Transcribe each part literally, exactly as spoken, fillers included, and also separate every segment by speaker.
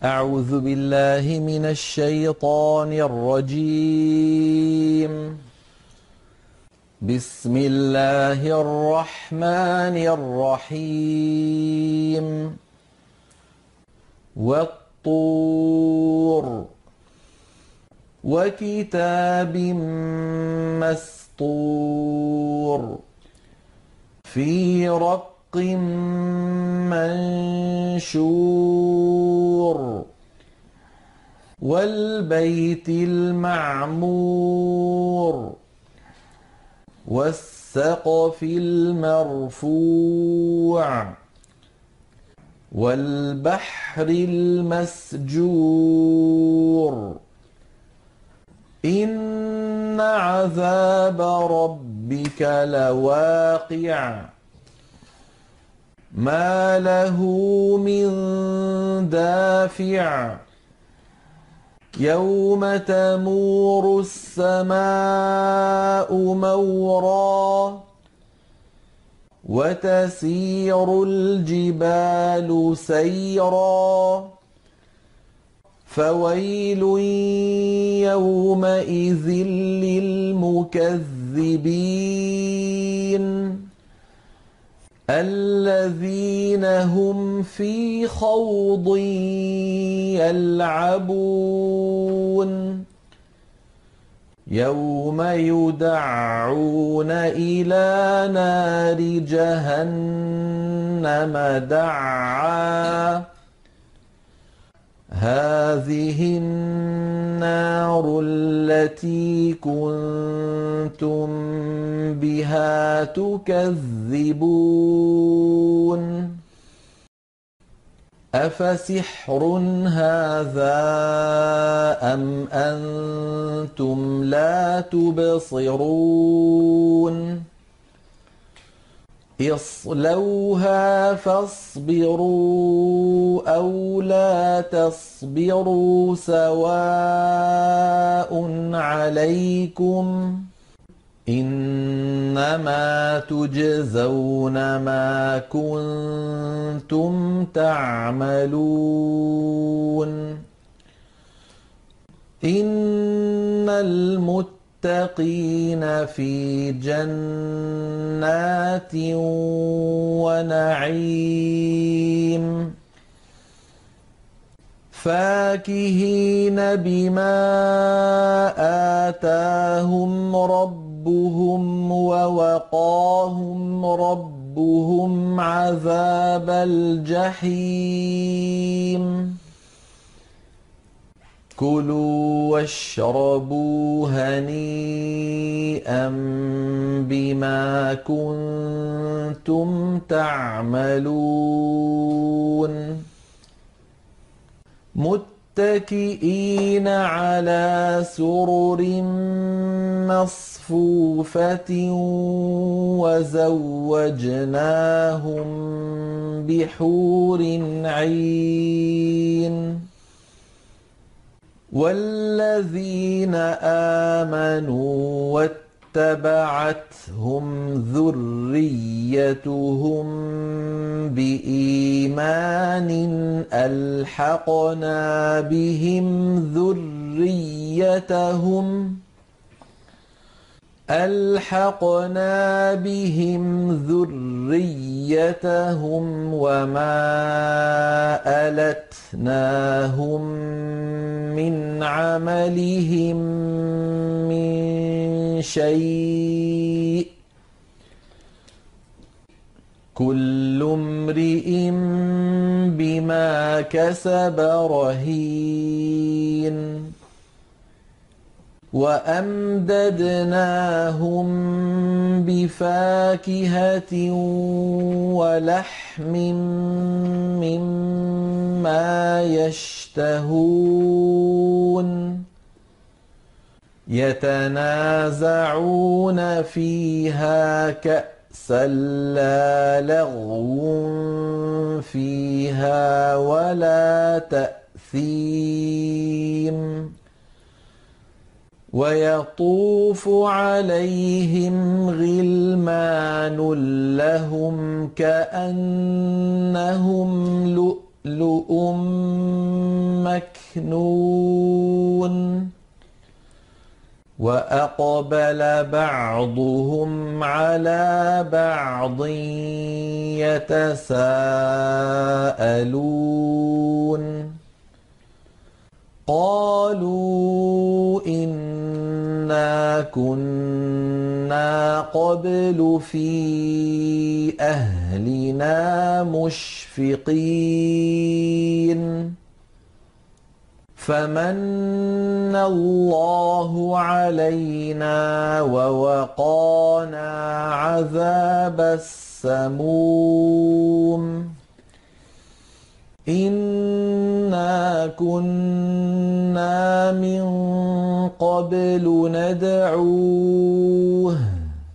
Speaker 1: أعوذ بالله من الشيطان الرجيم. بسم الله الرحمن الرحيم. والطور وكتاب مسطور في رق منشور والبيت المعمور والسقف المرفوع والبحر المسجور إن عذاب ربك لواقع ما له من دافع يوم تمور السماء مورا وتسير الجبال سيرا فويل يومئذ للمكذبين الذين هم في خوض يلعبون يوم يدعون إلى نار جهنم دعا هذه النار التي كنتم بها تكذبون أفسحر هذا أم أنتم لا تبصرون اصلوها فاصبروا أو لا تصبروا سواء عليكم إنما تجزون ما كنتم تعملون إن المتقين في جنات ونعيم فاكهين بما آتاهم ربهم ووقاهم ربهم عذاب الجحيم كلوا واشربوا هنيئا بما كنتم تعملون متكئين على سرر مصفوفة وزوجناهم بحور عين والذين آمنوا واتبعتهم ذريتهم بإيمان ألحقنا بهم ذريتهم ألحقنا بهم ذريتهم وما ألتناهم من عملهم من شيء كل امرئ بما كسب رهين وأمددناهم بفاكهة ولحم مما يشتهون يتنازعون فيها كأسا لا لغو فيها ولا تأثيم ويطوف عليهم غلمان لهم كأنهم لؤلؤ مكنون وأقبل بعضهم على بعض يتساءلون قالوا إنا كنا قبل في أهلنا مشفقين فمن الله علينا ووقانا عذاب السموم إنا كنا من قبل ندعوه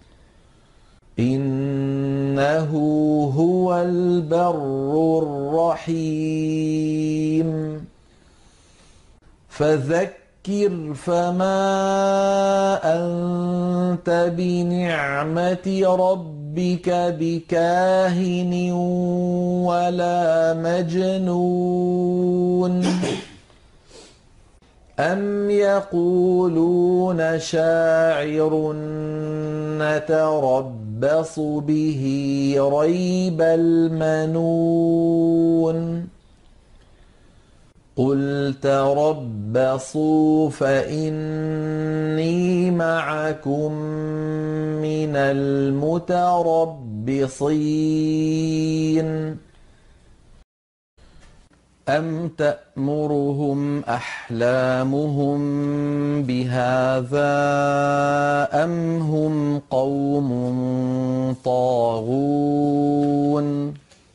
Speaker 1: إنه هو البر الرحيم فذكر فما أنت بنعمة ربك بكاهن ولا مجنون أم يقولون شاعر نتربص به ريب المنون قل تربصوا فإني معكم من المتربصين أم تأمرهم أحلامهم بهذا أم هم قوم طاغون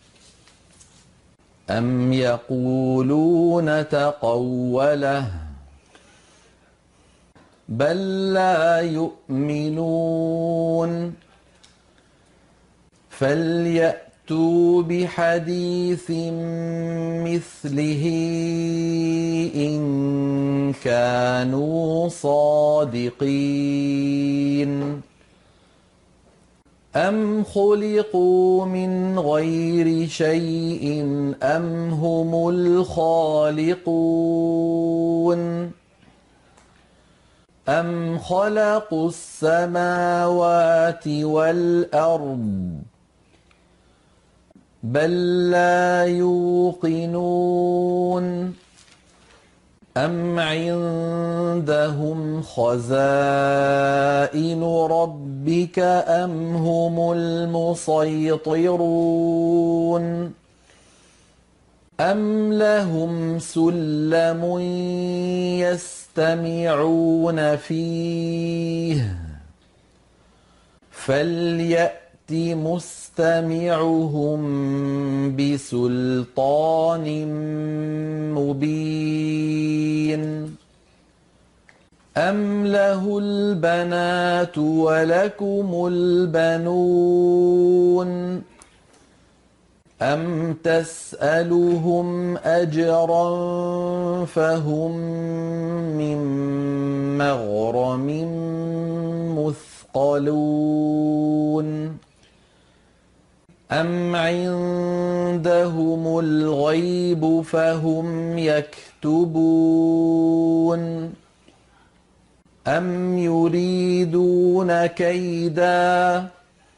Speaker 1: أم يقولون تقوله بل لا يؤمنون فليأتوا بحديث مثله إن كانوا صادقين أم خلقوا من غير شيء أم هم الخالقون أم خلقوا السماوات والأرض بل لا يوقنون أم عندهم خزائن ربك أم هم المسيطرون أم لهم سلم يستمعون فيه فليأت مستمعهم بسلطان مبين أم له البنات ولكم البنون أم تسألهم أجرا فهم من مغرم مثقلون أم عندهم الغيب فهم يكتبون أم يريدون كيدا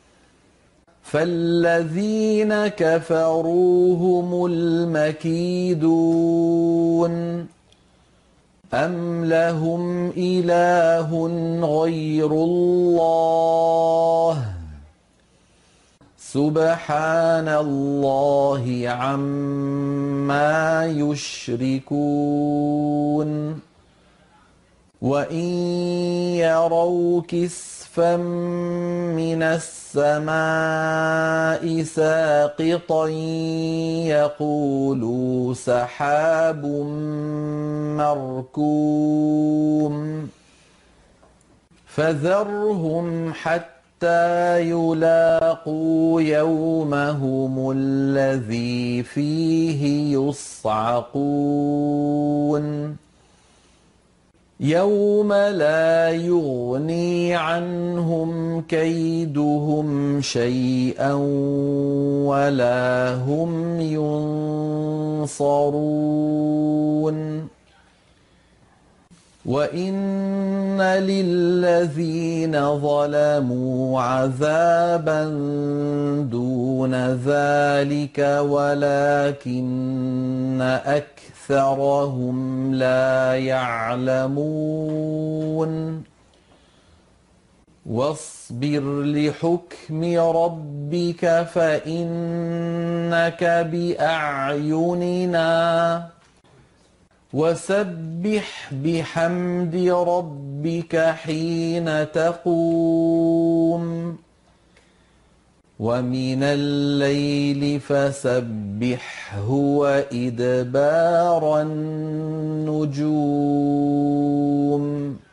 Speaker 1: فالذين كفروا هم المكيدون أم لهم إله غير الله سبحان الله عما يشركون وإن يروا كسفا من السماء ساقطا يقولوا سحاب مركوم فذرهم حتى يلاقوا يومهم الذي فيه يصعقون يوم لا يغني عنهم كيدهم شيئا ولا هم ينصرون وإن للذين ظلموا عذابا دون ذلك ولكن أكثرهم لا يعلمون واصبر لحكم ربك فإنك بأعيننا وسبح بحمد ربك حين تقوم ومن الليل فسبحه وإدبار النجوم